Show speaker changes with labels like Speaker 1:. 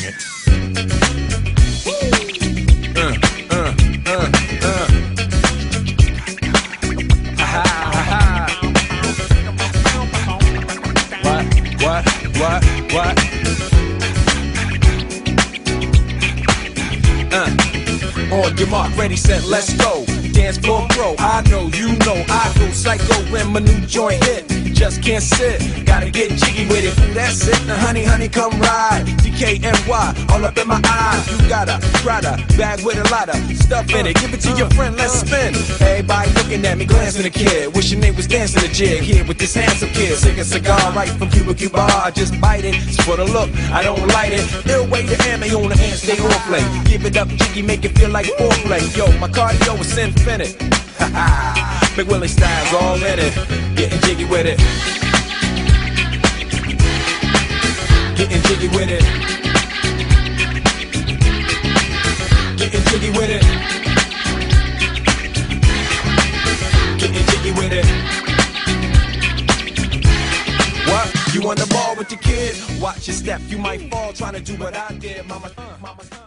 Speaker 1: What? On your mark, ready, set, let's go. Dance floor bro, I know, you know, I go psycho when my new joint hit. Just can't sit, gotta get jiggy with it. That's it, now honey, come ride. DKNY, all up in my eyes. You got a Prada bag with a lot of stuff in it. Give it to your friend, let's spin. Everybody looking at me, glancing a kid. Wishing they was dancing a jig here with this handsome kid. Sick a cigar right from Cuba. I just bite it, it's for the look, I don't light it. Ill way to ammo on the hand, stay on play. Give it up, jiggy, make it feel like foreplay. Yo, my cardio is infinite. Big Willie style's all in it. Getting jiggy with it. Getting jiggy with it. Getting jiggy with it. Getting jiggy with it. What? You on the ball with your kid? Watch your step, you might fall trying to do what I did. Mama.